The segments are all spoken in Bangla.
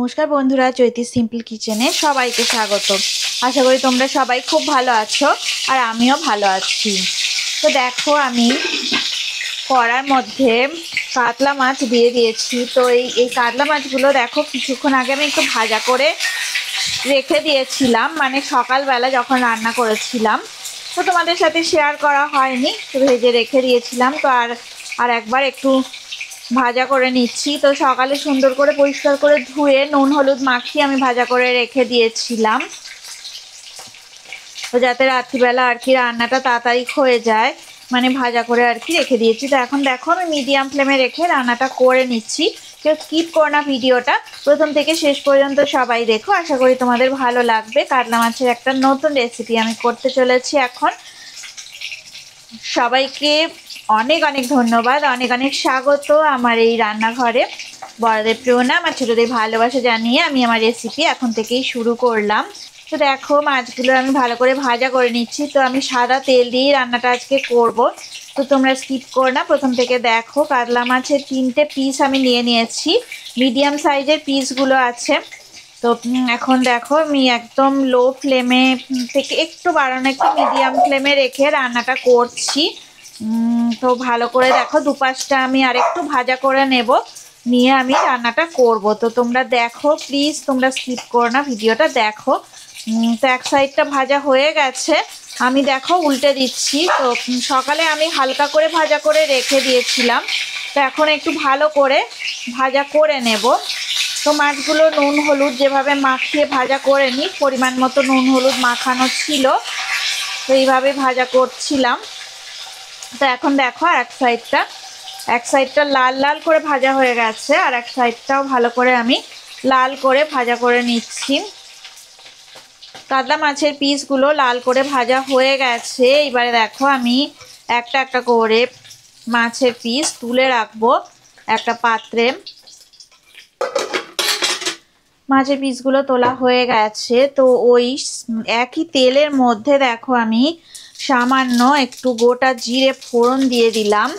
নমস্কার বন্ধুরা, চৈতি সিম্পল কিচেনে সবাইকে স্বাগত। আশা করি তোমরা সবাই খুব ভালো আছো আর আমিও ভালো আছি। তো দেখো, আমি কড়ার মধ্যে কাতলা মাছ দিয়ে দিয়েছি। তো এই কাতলা মাছগুলো দেখো কিছুক্ষণ আগে আমি একটু ভাজা করে রেখে দিয়েছিলাম, মানে সকালবেলা যখন রান্না করেছিলাম। তো তোমাদের সাথে শেয়ার করা হয়নি, তো ভেজে রেখে দিয়েছিলাম। তো আর একবার একটু ভাজা করে নিচ্ছি। তো সকালে সুন্দর করে পরিষ্কার করে ধুয়ে নুন হলুদ মাখিয়ে আমি ভাজা করে রেখে দিয়েছিলাম, তো যাতে রাত্রিবেলা আর কি রান্নাটা তাড়াতাড়ি হয়ে যায়, মানে ভাজা করে আর কি রেখে দিয়েছি। তো এখন দেখো আমি মিডিয়াম ফ্লেমে রেখে রান্নাটা করে নিচ্ছি। কেউ স্কিপ করো না, ভিডিওটা প্রথম থেকে শেষ পর্যন্ত সবাই দেখো। আশা করি তোমাদের ভালো লাগবে। কাতলা মাছের একটা নতুন রেসিপি আমি করতে চলেছি এখন। সবাইকে অনেক অনেক ধন্যবাদ, অনেক অনেক স্বাগত আমার এই রান্নাঘরে। বড়দের প্রণাম আর ছোটদের ভালোবাসা জানিয়ে আমি আমার রেসিপি এখন থেকেই শুরু করলাম। তো দেখো, মাছগুলো আমি ভালো করে ভাজা করে নিচ্ছি। তো আমি সাদা তেল দিয়েই রান্নাটা আজকে করব, তো তোমরা স্কিপ করো না, প্রথম থেকে দেখো। কাতলা মাছের 3টে পিস আমি নিয়ে নিয়েছি, মিডিয়াম সাইজের পিসগুলো আছে। তো এখন দেখো আমি একদম লো ফ্লেমে থেকে একটু বাড়ানো, একটু মিডিয়াম ফ্লেমে রেখে রান্নাটা করছি। তো ভালো করে দেখো, দুপাশটা আমি আরেকটু ভাজা করে নেব, নিয়ে আমি রান্নাটা করব। তো তোমরা দেখো, প্লিজ তোমরা স্কিপ করো না, ভিডিওটা দেখো। তো এক সাইডটা ভাজা হয়ে গেছে, আমি দেখো উল্টে দিচ্ছি। তো সকালে আমি হালকা করে ভাজা করে রেখে দিয়েছিলাম, তো এখন একটু ভালো করে ভাজা করে নেব। তো মাছগুলো নুন হলুদ যেভাবে মাখিয়ে ভাজা করে নিই, পরিমাণ মতো নুন হলুদ মাখানো ছিল, তো এইভাবে ভাজা করছিলাম। তো এখন দেখো আর এক সাইডটা লাল লাল করে ভাজা হয়ে গেছে, আর এক সাইডটাও ভালো করে আমি লাল করে ভাজা করে নিচ্ছি। কাতলা মাছের পিসগুলো লাল করে ভাজা হয়ে গেছে। এবারে দেখো আমি একটা একটা করে মাছের পিস তুলে রাখবো একটা পাত্রে। মাছের পিসগুলো তোলা হয়ে গেছে। তো ওই একই তেলের মধ্যে দেখো আমি সামান্য একটু গোটা জিরে ফোড়ন দিয়ে দিলাম।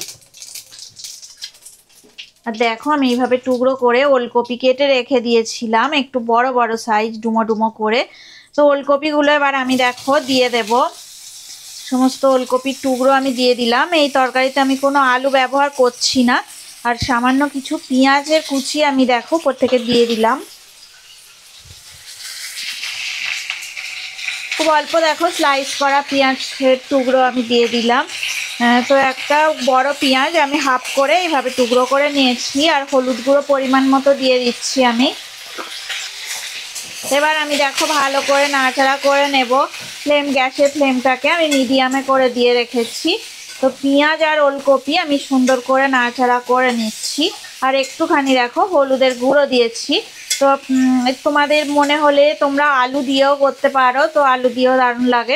আর দেখো আমি এইভাবে টুকরো করে ওলকপি কেটে রেখে দিয়েছিলাম, একটু বড় বড় সাইজ ডুমো ডুমো করে। তো ওলকপিগুলো এবার আমি দেখো দিয়ে দেব। সমস্ত ওলকপির টুকরো আমি দিয়ে দিলাম। এই তরকারিতে আমি কোনো আলু ব্যবহার করছি না। আর সামান্য কিছু পেঁয়াজের কুচি আমি দেখো উপর থেকে দিয়ে দিলাম। খুব অল্প দেখো স্লাইস করা পেঁয়াজের টুকরো আমি দিয়ে দিলাম। তো একটা বড় পেঁয়াজ আমি হাফ করে এইভাবে টুকরো করে নিয়েছি, আর হলুদ গুঁড়ো পরিমাণ মতো দিয়ে দিচ্ছি আমি। এবার আমি দেখো ভালো করে নাড়াচাড়া করে নেব। গ্যাসের ফ্লেমটাকে আমি মিডিয়ামে করে দিয়ে রেখেছি। তো পেঁয়াজ আর ওলকপি আমি সুন্দর করে নাড়াচাড়া করে নিচ্ছি, আর একটুখানি দেখো হলুদের গুঁড়ো দিয়েছি। তো তোমাদের মনে হলে তোমরা আলু দিয়েও করতে পারো, তো আলু দিয়েও দারুণ লাগে।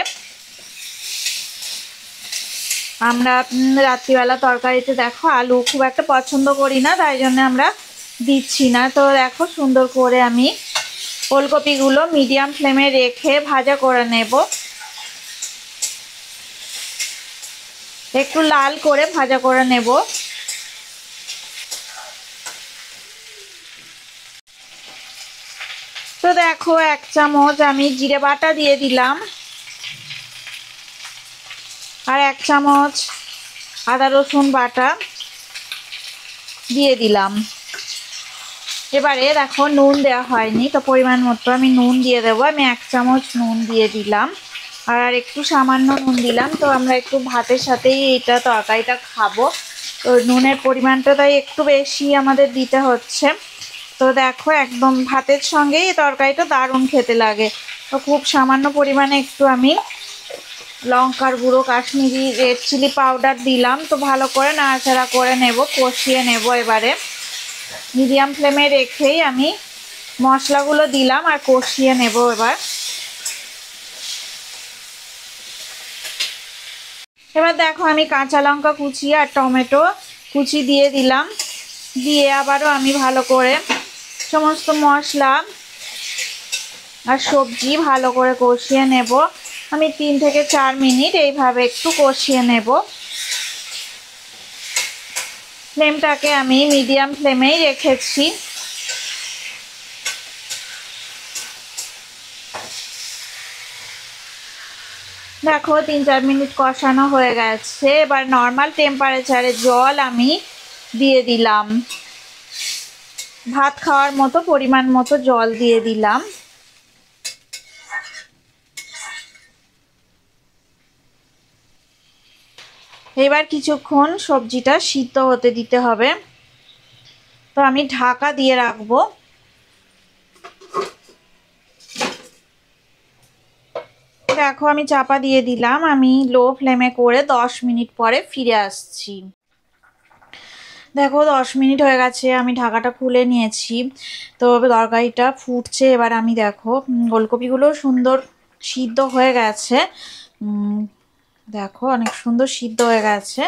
আমরা রাত্রিবেলা তরকারিতে দেখো আলু খুব একটা পছন্দ করি না, তাই জন্য আমরা দিচ্ছি না। তো দেখো সুন্দর করে আমি ওলকপিগুলো মিডিয়াম ফ্লেমে রেখে ভাজা করে নেব, একটু লাল করে ভাজা করে নেব। তো দেখো 1 চামচ আমি জিরে বাটা দিয়ে দিলাম, আর 1 চামচ আদা রসুন বাটা দিয়ে দিলাম। এবারে দেখো নুন দেওয়া হয়নি, তো পরিমাণ মতো আমি নুন দিয়ে দেবো। আমি 1 চামচ নুন দিয়ে দিলাম, আর একটু সামান্য নুন দিলাম। তো আমরা একটু ভাতের সাথেই এইটা তরকারিটা খাবো, তো নুনের পরিমাণটা তাই একটু বেশি আমাদের দিতে হচ্ছে। তো দেখো একদম ভাতের সঙ্গেই এই তরকারিটা দারুণ খেতে লাগে। তো খুব সামান্য পরিমাণে একটু আমি লঙ্কার গুঁড়ো, কাশ্মীরি রেড চিলি পাউডার দিলাম। তো ভালো করে নাড়াচাড়া করে নেব, কষিয়ে নেব। এবারে মিডিয়াম ফ্লেমে রেখেই আমি মশলাগুলো দিলাম আর কষিয়ে নেব। এবার দেখো আমি কাঁচা লঙ্কা কুচি আর টমেটো কুচি দিয়ে দিলাম, দিয়ে আবারও আমি ভালো করে সমস্ত মশলা আর সবজি ভালো করে কষিয়ে নেব। আমি 3 থেকে 4 মিনিট এইভাবে একটু কষিয়ে নেব। ফ্লেমটাকে আমি মিডিয়াম ফ্লেমেই রেখেছি। দেখো 3-4 মিনিট কষানো হয়ে গেছে। এবার নর্মাল টেম্পারেচারে জল আমি দিয়ে দিলাম, ভাত খাওয়ার মতো পরিমাণ মতো জল দিয়ে দিলাম। এবার কিছুক্ষণ সবজিটা সিদ্ধ হতে দিতে হবে, তো আমি ঢাকা দিয়ে রাখবো। দেখো আমি চাপা দিয়ে দিলাম, আমি লো ফ্লেমে করে 10 মিনিট পরে ফিরে আসছি। দেখো 10 মিনিট হয়ে গেছে, আমি ঢাকাটা খুলে নিয়েছি। তো তরকারিটা ফুটছে। এবার আমি দেখো ওলকপিগুলো সুন্দর সিদ্ধ হয়ে গেছে। দেখো অনেক সুন্দর সিদ্ধ হয়ে গেছে।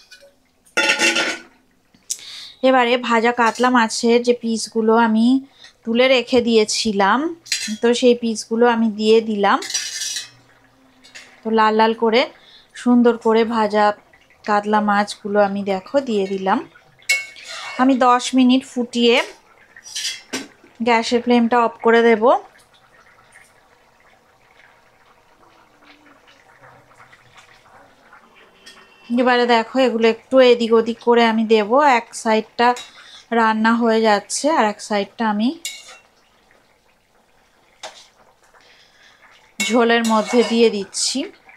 এবারে ভাজা কাতলা মাছের যে পিসগুলো আমি তুলে রেখে দিয়েছিলাম, তো সেই পিসগুলো আমি দিয়ে দিলাম। তো লাল লাল করে সুন্দর করে ভাজা কাতলা মাছগুলো আমি দেখো দিয়ে দিলাম। আমি 10 মিনিট ফুটিয়ে গ্যাসের ফ্লেমটা অফ করে দেব। এবারে দেখো এগুলো একটু এদিক ওদিক করে আমি দেব। এক সাইডটা রান্না হয়ে যাচ্ছে আর এক সাইডটা আমি ঝোলের মধ্যে দিয়ে দিচ্ছি।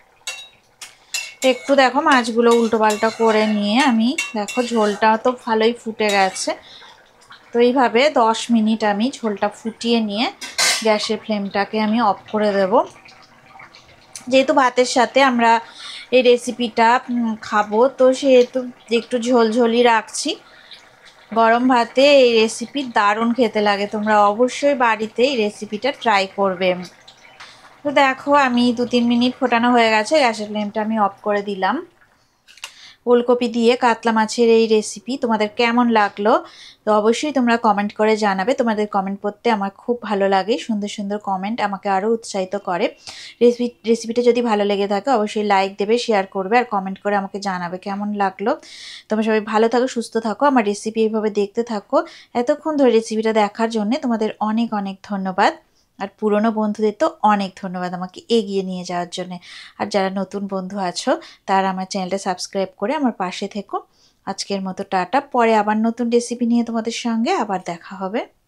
একটু দেখো মাছগুলো উল্টো পাল্টা করে নিয়ে আমি দেখো ঝোলটা তো ভালোই ফুটে গেছে। তো এইভাবে 10 মিনিট আমি ঝোলটা ফুটিয়ে নিয়ে গ্যাসের ফ্লেমটাকে আমি অফ করে দেব। যেহেতু ভাতের সাথে আমরা এই রেসিপিটা খাবো, তো সেহেতু একটু ঝোলঝোলই রাখছি। গরম ভাতে এই রেসিপি দারুণ খেতে লাগে, তোমরা অবশ্যই বাড়িতে এই রেসিপিটা ট্রাই করবে। তো দেখো আমি 2-3 মিনিট ফোটানো হয়ে গেছে, গ্যাসের ফ্লেমটা আমি অফ করে দিলাম। ওলকপি দিয়ে কাতলা মাছের এই রেসিপি তোমাদের কেমন লাগলো তো অবশ্যই তোমরা কমেন্ট করে জানাবে। তোমাদের কমেন্ট পড়তে আমার খুব ভালো লাগে, সুন্দর সুন্দর কমেন্ট আমাকে আরও উৎসাহিত করে। রেসিপিটা যদি ভালো লেগে থাকে অবশ্যই লাইক দেবে, শেয়ার করবে আর কমেন্ট করে আমাকে জানাবে কেমন লাগলো। তোমরা সবাই ভালো থাকো, সুস্থ থাকো, আমার রেসিপি এইভাবে দেখতে থাকো। এতক্ষণ ধরে রেসিপিটা দেখার জন্য তোমাদের অনেক অনেক ধন্যবাদ। আর পুরনো বন্ধুদের তো অনেক ধন্যবাদ আমাকে এগিয়ে নিয়ে যাওয়ার জন্য। আর যারা নতুন বন্ধু আছো তারা আমার চ্যানেলটা সাবস্ক্রাইব করে আমার পাশে থেকো। আজকের মতো টাটা, পরে আবার নতুন রেসিপি নিয়ে তোমাদের সঙ্গে আবার দেখা হবে।